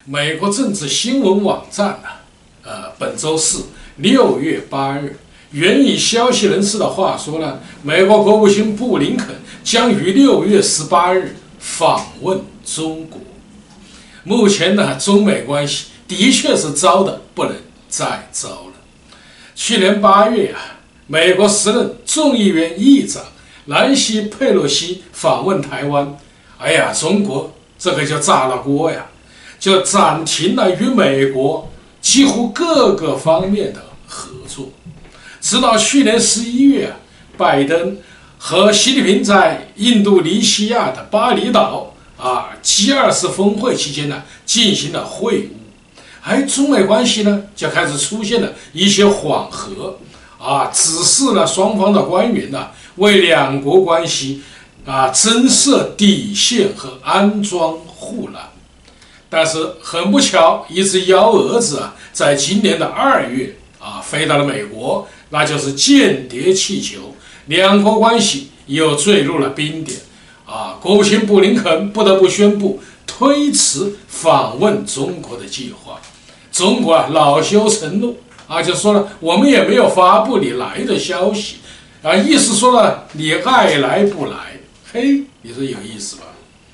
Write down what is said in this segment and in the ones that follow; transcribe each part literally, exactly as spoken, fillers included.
美国政治新闻网站呢，呃，本周四六月八日，援引消息人士的话说呢，美国国务卿布林肯将于六月十八日访问中国。目前呢，中美关系的确是糟的不能再糟了。去年八月啊，美国时任众议院议长南希·佩洛西访问台湾，哎呀，中国这个就炸了锅呀，就暂停了与美国几乎各个方面的合作。直到去年十一月啊，拜登和习近平在印度尼西亚的巴厘岛啊 G 二十 峰会期间呢进行了会晤，而中美关系呢就开始出现了一些缓和啊，指示了双方的官员呢为两国关系啊增设底线和安装护栏。但是很不巧，一只幺蛾子啊，在今年的二月啊飞到了美国，那就是间谍气球，两国关系又坠入了冰点啊！国务卿布林肯不得不宣布推迟访问中国的计划。中国啊恼羞成怒啊，就说了我们也没有发布你来的消息啊，意思说了你爱来不来，嘿，你说有意思吧？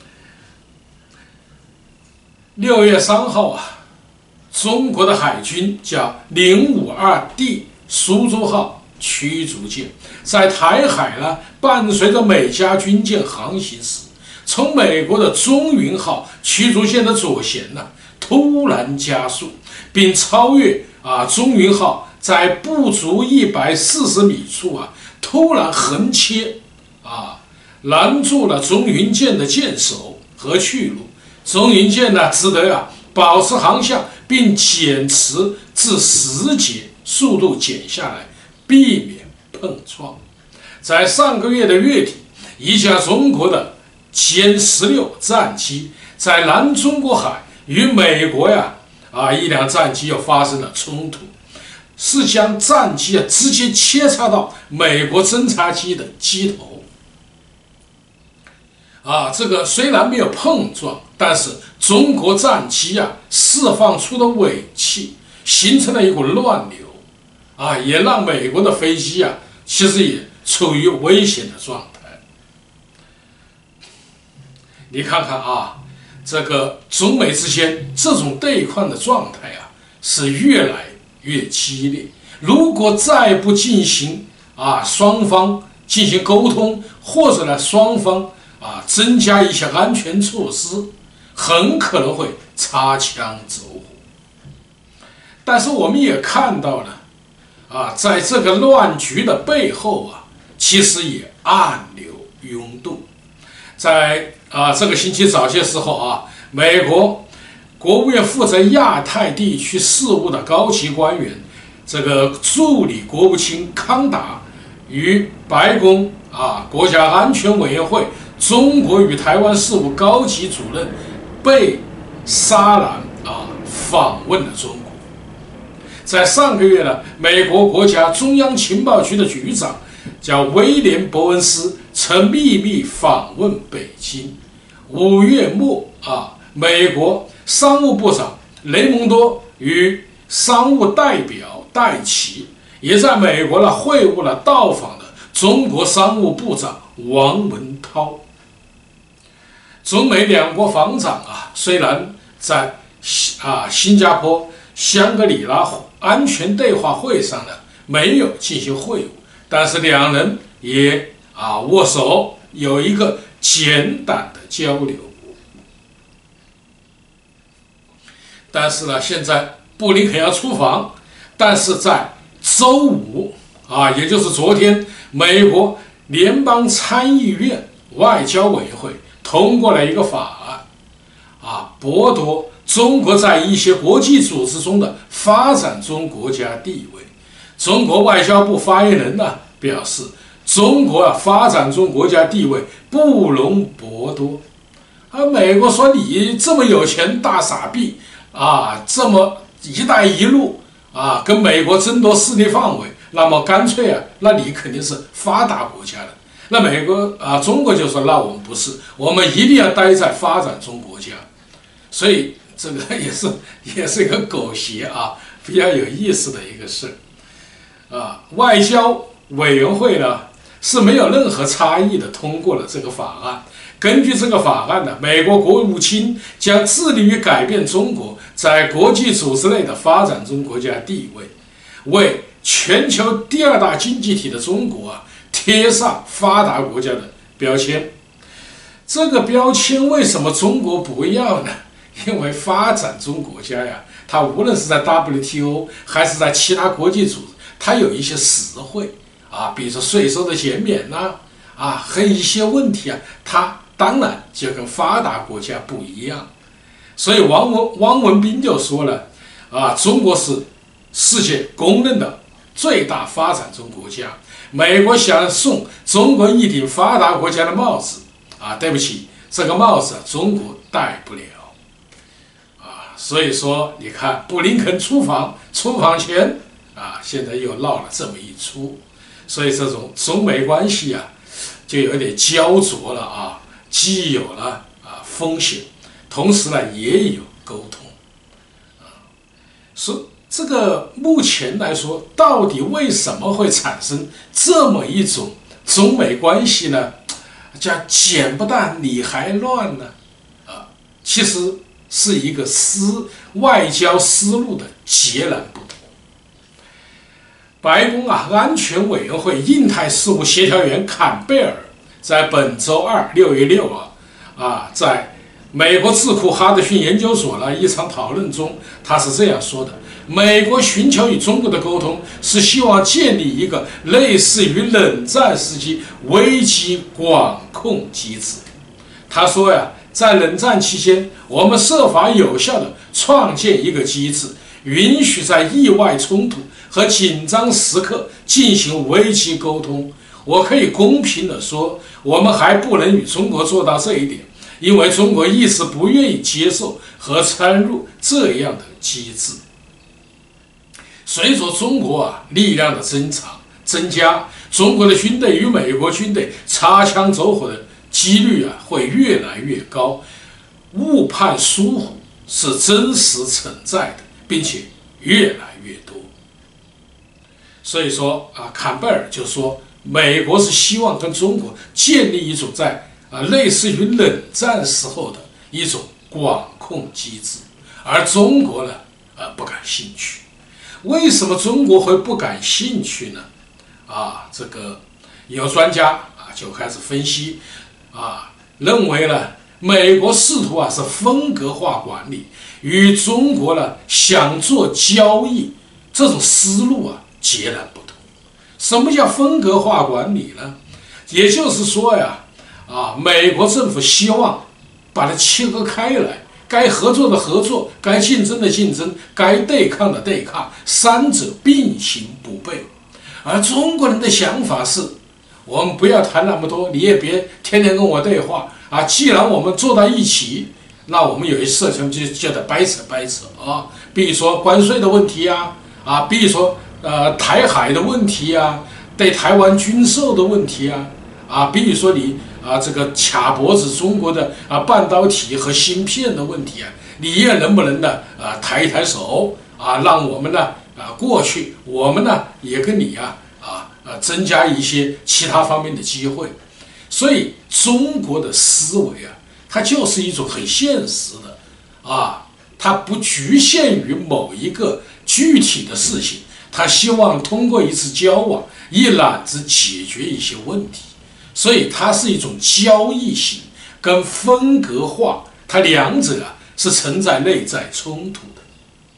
六月三号啊，中国的海军叫零五二 D 苏州号驱逐舰在台海呢，伴随着美加军舰航行时，从美国的中云号驱逐舰的左舷呢突然加速，并超越啊中云号，在不足一百四十米处啊突然横切啊，拦住了中云舰的舰首和去路。中云舰呢只得啊保持航向，并减持至十节，速度减下来，避免碰撞。在上个月的月底，一架中国的歼十六战机在南中国海与美国呀啊一辆战机又发生了冲突，是将战机啊直接切插到美国侦察机的机头。啊，这个虽然没有碰撞，但是中国战机啊释放出的尾气形成了一股乱流，啊，也让美国的飞机啊其实也处于危险的状态。你看看啊，这个中美之间这种对抗的状态啊是越来越激烈。如果再不进行啊双方进行沟通，或者呢双方啊，增加一些安全措施，很可能会擦枪走火。但是我们也看到了，啊，在这个乱局的背后啊，其实也暗流涌动。在啊这个星期早些时候啊，美国国务院负责亚太地区事务的高级官员，这个助理国务卿康达与白宫啊国家安全委员会中国与台湾事务高级主任贝沙兰啊访问了中国。在上个月呢，美国国家中央情报局的局长叫威廉·伯恩斯曾秘密访问北京。五月末啊，美国商务部长雷蒙多与商务代表戴奇也在美国呢会晤了到访的中国商务部长王文涛。中美两国防长啊，虽然在啊新加坡香格里拉安全对话会上呢没有进行会晤，但是两人也啊握手，有一个简短的交流。但是呢，现在布林肯要出访，但是在周五啊，也就是昨天，美国联邦参议院外交委员会通过了一个法案，啊，剥夺中国在一些国际组织中的发展中国家地位。中国外交部发言人呢表示，中国啊发展中国家地位不容剥夺。而美国说你这么有钱大傻逼啊，这么一带一路啊跟美国争夺势力范围，那么干脆啊，那你肯定是发达国家的。那美国啊，中国就说那我们不是，我们一定要待在发展中国家。所以这个也是也是一个狗血啊，比较有意思的一个事啊。外交委员会呢是没有任何差异的通过了这个法案。根据这个法案呢，美国国务卿将致力于改变中国在国际组织内的发展中国家地位，为全球第二大经济体的中国啊贴上发达国家的标签。这个标签为什么中国不要呢？因为发展中国家呀，它无论是在 W T O 还是在其他国际组织，它有一些实惠啊，比如说税收的减免呐、啊，啊，和一些问题啊，它当然就跟发达国家不一样。所以王文汪文斌就说了啊，中国是世界公认的最大发展中国家，美国想送中国一顶发达国家的帽子啊，对不起，这个帽子中国戴不了啊。所以说，你看布林肯出访，出访前啊，现在又闹了这么一出，所以这种中美关系啊，就有点焦灼了啊，既有了啊风险，同时呢也有沟通啊。所这个目前来说，到底为什么会产生这么一种中美关系呢？叫剪不断理还乱呢？啊，其实是一个思外交思路的截然不同。白宫啊，安全委员会印太事务协调员坎贝尔在本周二六月六啊啊，在美国智库哈德逊研究所的一场讨论中，他是这样说的：美国寻求与中国的沟通，是希望建立一个类似于冷战时期危机管控机制。他说呀，在冷战期间，我们设法有效地创建一个机制，允许在意外冲突和紧张时刻进行危机沟通。我可以公平地说，我们还不能与中国做到这一点，因为中国一直不愿意接受和参入这样的机制。随着中国啊力量的增长增加，中国的军队与美国军队擦枪走火的几率啊会越来越高，误判疏忽是真实存在的，并且越来越多。所以说啊，坎贝尔就说，美国是希望跟中国建立一种在啊类似于冷战时候的一种管控机制，而中国呢啊不感兴趣。为什么中国会不感兴趣呢？啊，这个有专家啊就开始分析啊，认为呢，美国试图啊是分隔化管理，与中国呢想做交易这种思路啊截然不同。什么叫分隔化管理呢？也就是说呀，啊，美国政府希望把它切割开来。该合作的合作，该竞争的竞争，该对抗的对抗，三者并行不悖。而中国人的想法是，我们不要谈那么多，你也别天天跟我对话啊。既然我们坐到一起，那我们有一些事情就就得掰扯掰扯啊。比如说关税的问题啊，啊，比如说呃台海的问题啊，对台湾军售的问题啊，啊，比如说你。啊，这个卡脖子中国的啊半导体和芯片的问题啊，你也能不能呢啊抬一抬手啊，让我们呢啊过去，我们呢也跟你啊啊啊增加一些其他方面的机会。所以中国的思维啊，它就是一种很现实的啊，它不局限于某一个具体的事情，它希望通过一次交往一揽子解决一些问题。所以它是一种交易型跟分隔化，它两者啊是存在内在冲突的。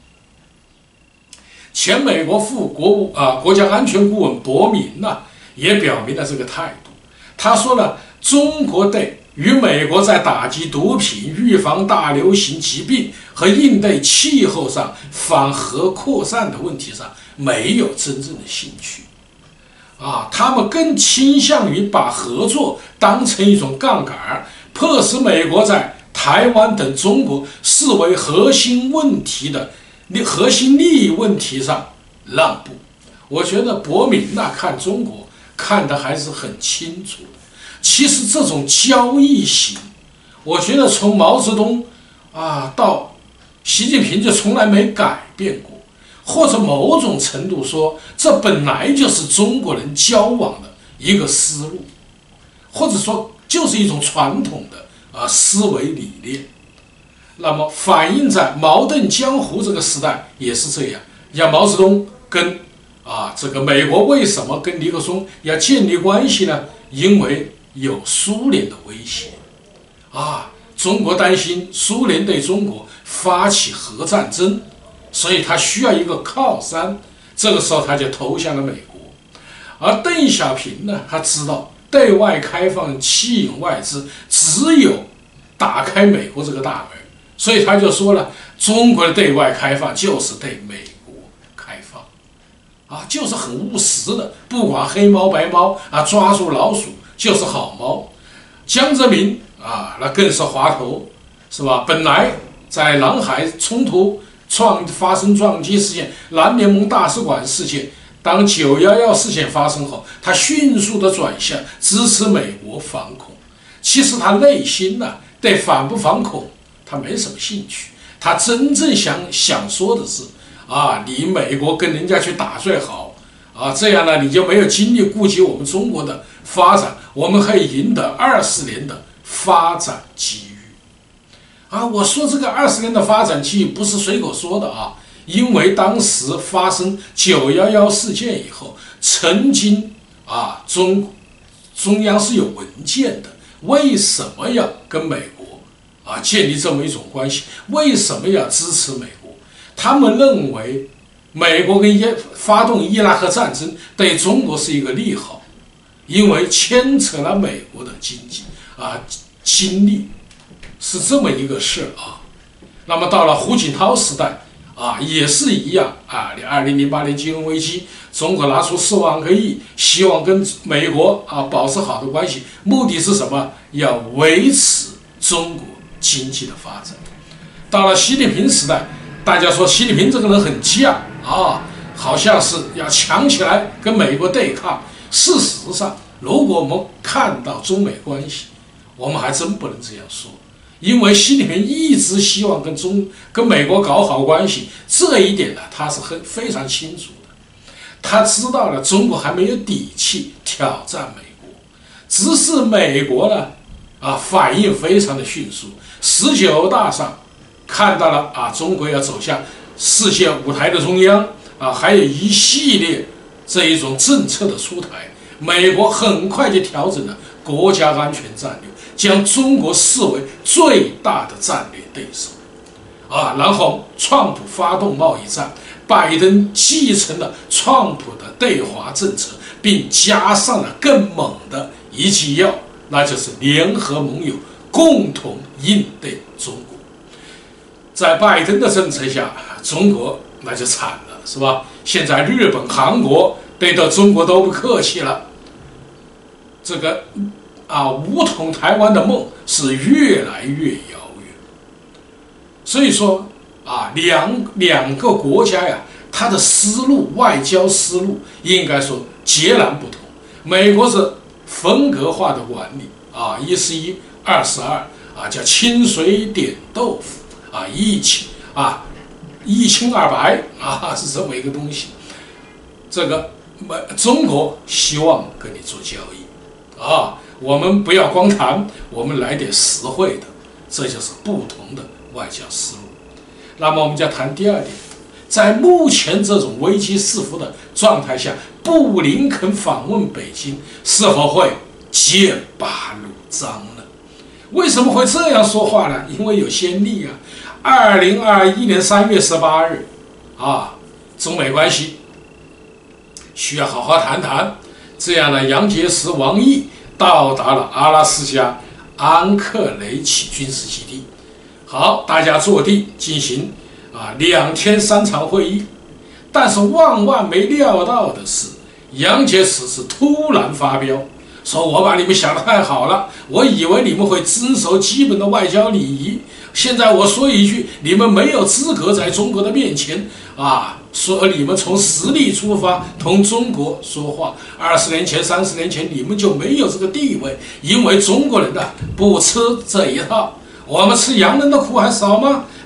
前美国副国务啊国家安全顾问伯明呢、啊、也表明了这个态度。他说呢，中国队与美国在打击毒品、预防大流行疾病和应对气候上反核扩散的问题上没有真正的兴趣。啊，他们更倾向于把合作当成一种杠杆，迫使美国在台湾等中国视为核心问题的核心利益问题上让步。我觉得伯明呐、啊、看中国看得还是很清楚的。其实这种交易型，我觉得从毛泽东啊到习近平就从来没改变过，或者某种程度说，这本来就是中国人交往的一个思路，或者说就是一种传统的啊思维理念。那么反映在矛盾江湖这个时代也是这样。像毛泽东跟啊这个美国为什么跟尼克松要建立关系呢？因为有苏联的威胁啊，中国担心苏联对中国发起核战争，所以他需要一个靠山，这个时候他就投向了美国。而邓小平呢，他知道对外开放吸引外资，只有打开美国这个大门，所以他就说了，中国的对外开放就是对美国开放啊，就是很务实的，不管黑猫白猫啊，抓住老鼠就是好猫。江泽民啊，那更是滑头，是吧？本来在南海冲突撞发生撞击事件、南联盟大使馆事件，当九一一事件发生后，他迅速的转向支持美国反恐。其实他内心呢、啊，对反不反恐他没什么兴趣，他真正想想说的是啊，你美国跟人家去打最好啊，这样呢你就没有精力顾及我们中国的发展，我们可以赢得二十年的发展机遇啊！我说这个二十年的发展机遇不是随口说的啊，因为当时发生九一一事件以后，曾经啊中中央是有文件的，为什么要跟美国啊建立这么一种关系？为什么要支持美国？他们认为美国跟伊发动伊拉克战争对中国是一个利好，因为牵扯了美国的经济啊经历，是这么一个事啊。那么到了胡锦涛时代啊，也是一样啊。二零零八年金融危机，中国拿出四万个亿，希望跟美国啊保持好的关系，目的是什么？要维持中国经济的发展。到了习近平时代，大家说习近平这个人很犟啊，好像是要强起来跟美国对抗。事实上，如果我们看到中美关系，我们还真不能这样说，因为习近平一直希望跟中跟美国搞好关系，这一点呢，他是很非常清楚的。他知道了中国还没有底气挑战美国，只是美国呢，啊，反应非常的迅速。十九大上看到了啊，中国要走向世界舞台的中央啊，还有一系列这一种政策的出台，美国很快就调整了国家安全战略，将中国视为最大的战略对手啊。然后，川普发动贸易战，拜登继承了川普的对华政策，并加上了更猛的一剂药，那就是联合盟友，共同应对中国。在拜登的政策下，中国那就惨了，是吧？现在日本、韩国对待中国都不客气了，这个啊武统台湾的梦是越来越遥远。所以说啊，两两个国家呀，它的思路、外交思路应该说截然不同。美国是风格化的管理啊，一是一，二是二啊，叫清水点豆腐。啊，一清啊，一清二白啊，是这么一个东西。这个中国希望跟你做交易啊，我们不要光谈，我们来点实惠的，这就是不同的外交思路。那么我们就要谈第二点，在目前这种危机四伏的状态下，布林肯访问北京是否会剑拔弩张呢？为什么会这样说话呢？因为有先例啊。二零二一年三月十八日，啊，中美关系需要好好谈谈。这样呢，杨洁篪、王毅到达了阿拉斯加安克雷奇军事基地。好，大家坐地进行啊两天三场会议。但是万万没料到的是，杨洁篪是突然发飙，说我把你们想得太好了，我以为你们会遵守基本的外交礼仪。现在我说一句，你们没有资格在中国的面前啊，说你们从实力出发同中国说话。二十年前、三十年前，你们就没有这个地位，因为中国人呢不吃这一套。我们吃洋人的苦还少吗？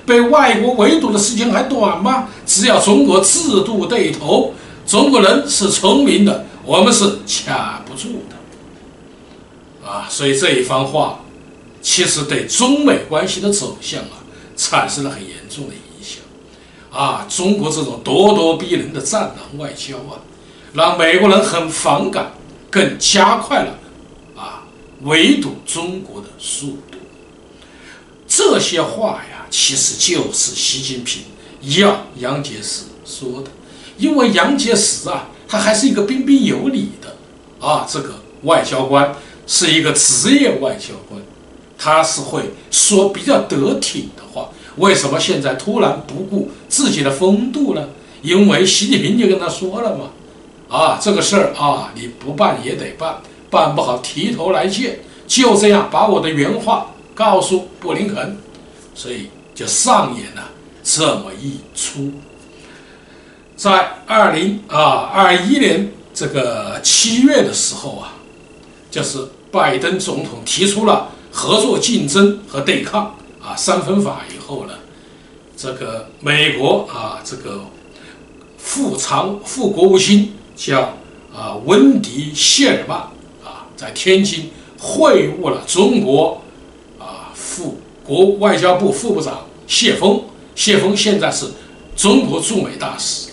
被外国围堵的时间还短吗？只要中国制度对头，中国人是聪明的，我们是卡不住的啊！所以这一番话，其实对中美关系的走向啊，产生了很严重的影响啊！中国这种咄咄逼人的战狼外交啊，让美国人很反感，更加快了啊围堵中国的速度。这些话呀，其实就是习近平要杨洁篪说的，因为杨洁篪啊，他还是一个彬彬有礼的啊，这个外交官，是一个职业外交官，他是会说比较得体的话。为什么现在突然不顾自己的风度呢？因为习近平就跟他说了嘛，啊，这个事儿啊，你不办也得办，办不好提头来见，就这样把我的原话告诉布林肯，所以就上演了这么一出。在二零啊二一年这个七月的时候啊，就是拜登总统提出了合作、竞争和对抗啊三分法以后呢，这个美国啊这个副常副国务卿叫啊温迪·谢尔曼啊，在天津会晤了中国啊副国外交部副部长谢峰，谢峰现在是中国驻美大使。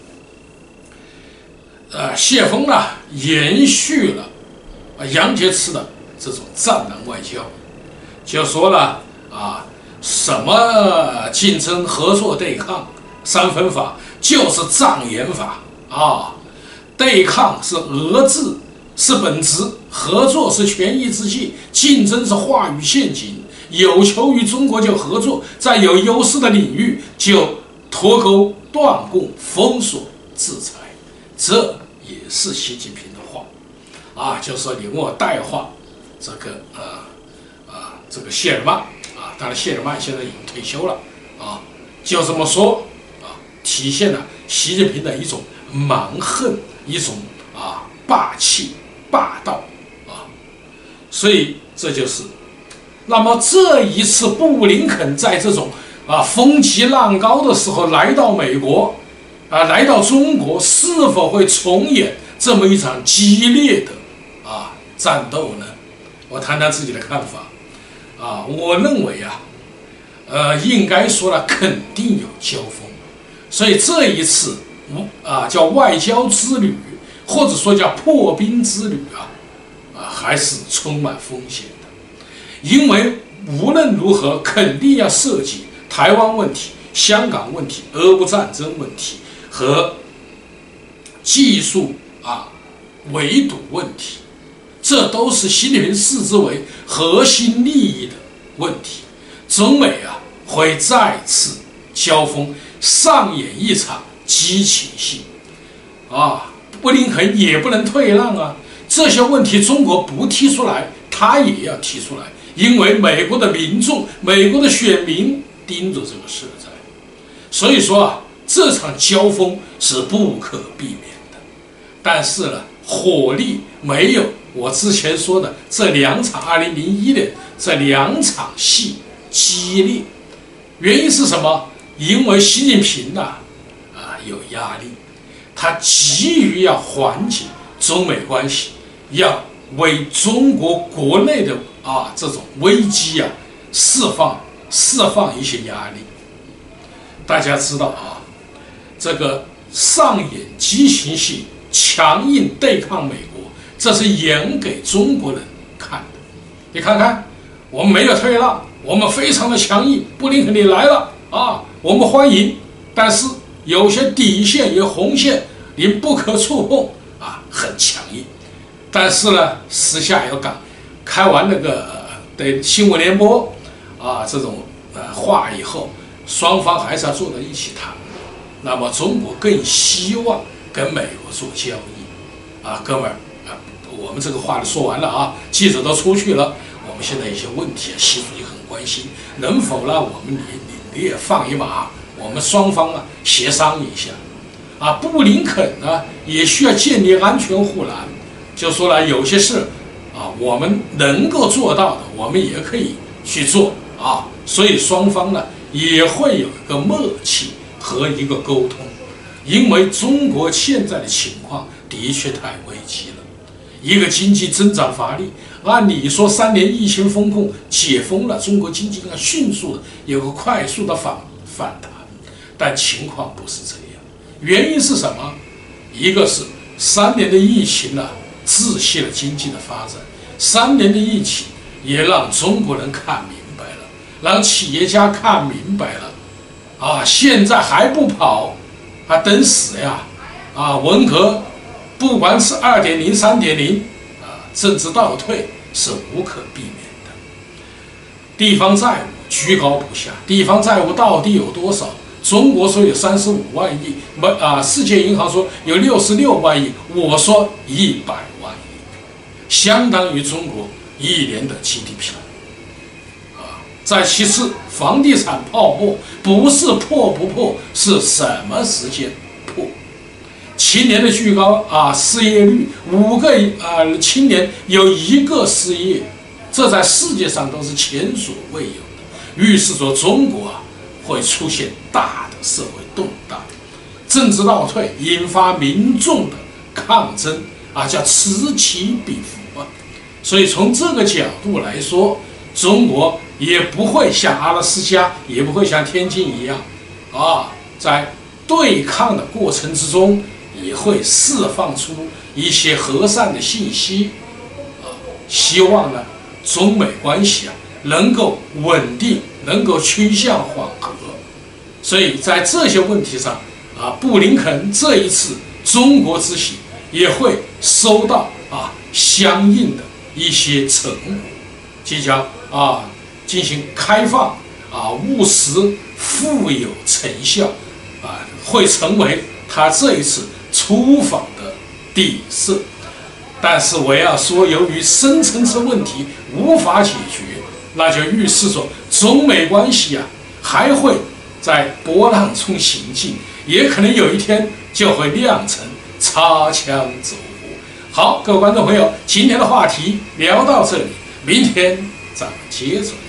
呃，谢峰呢延续了啊杨洁篪的这种战狼外交，就说了啊什么竞争、合作、对抗三分法就是障眼法啊，对抗是遏制，是本质；合作是权宜之计；竞争是话语陷阱。有求于中国就合作，在有优势的领域就脱钩、断供、封锁、制裁。这也是习近平的话啊，就说你问我代话这个啊啊这个谢尔曼啊，当然谢尔曼现在已经退休了啊，就这么说啊，体现了习近平的一种蛮横，一种啊霸气、霸道啊，所以这就是。那么这一次布林肯在这种啊风急浪高的时候来到美国啊，来到中国，是否会重演这么一场激烈的啊战斗呢？我谈谈自己的看法啊，我认为啊，呃，应该说了，肯定有交锋，所以这一次啊叫外交之旅，或者说叫破冰之旅啊，啊还是充满风险。因为无论如何，肯定要涉及台湾问题、香港问题、俄乌战争问题和技术啊围堵问题，这都是习近平视之为核心利益的问题。中美啊会再次交锋，上演一场激情戏啊！布林肯也不能退让啊！这些问题中国不提出来，他也要提出来。因为美国的民众、美国的选民盯着这个事在，所以说啊，这场交锋是不可避免的。但是呢，火力没有我之前说的这两场二零零一年这两场戏激烈。原因是什么？因为习近平呐、啊，啊有压力，他急于要缓解中美关系，要为中国国内的啊这种危机啊释放释放一些压力。大家知道啊，这个上演激情戏、强硬对抗美国，这是演给中国人看的。你看看，我们没有退让，我们非常的强硬，布林肯你来了啊，我们欢迎。但是有些底线、有红线，您不可触碰啊，很强硬。但是呢，私下有讲，开完那个对新闻联播啊这种呃话以后，双方还是要坐在一起谈。那么中国更希望跟美国做交易啊，哥们儿啊，我们这个话都说完了啊，记者都出去了，我们现在一些问题啊，习主席很关心，能否呢？我们你你你也放一马，我们双方啊协商一下啊。布林肯呢也需要建立安全护栏。就说了，有些事啊，我们能够做到的，我们也可以去做啊。所以双方呢也会有一个默契和一个沟通，因为中国现在的情况的确太危机了，一个经济增长乏力，按理说三年疫情风控解封了，中国经济应该迅速的有个快速的反反弹，但情况不是这样。原因是什么？一个是三年的疫情呢、啊，窒息了经济的发展，三年的疫情也让中国人看明白了，让企业家看明白了，啊，现在还不跑，还等死呀！啊，文革不管是 二点零、三点零，啊，政治倒退是无可避免的。地方债务居高不下，地方债务到底有多少？中国说有三十五万亿，没啊，世界银行说有六十六万亿，我说一百万亿，相当于中国一年的 G D P。啊，再其次，房地产泡沫不是破不破，是什么时间破？青年的居高啊，失业率五个啊青年有一个失业，这在世界上都是前所未有的，预示着中国啊会出现大的社会动荡，政治倒退，引发民众的抗争啊，叫此起彼伏啊。所以从这个角度来说，中国也不会像阿拉斯加，也不会像天津一样啊，在对抗的过程之中，也会释放出一些和善的信息啊，希望呢，中美关系啊能够稳定，能够趋向缓和。所以在这些问题上啊，布林肯这一次中国之行也会收到啊相应的一些成果，即将啊进行开放啊务实富有成效啊，会成为他这一次出访的底色。但是我要说，由于深层次问题无法解决，那就预示着中美关系啊还会在波浪中行进，也可能有一天就会酿成擦枪走火。好，各位观众朋友，今天的话题聊到这里，明天咱们接着。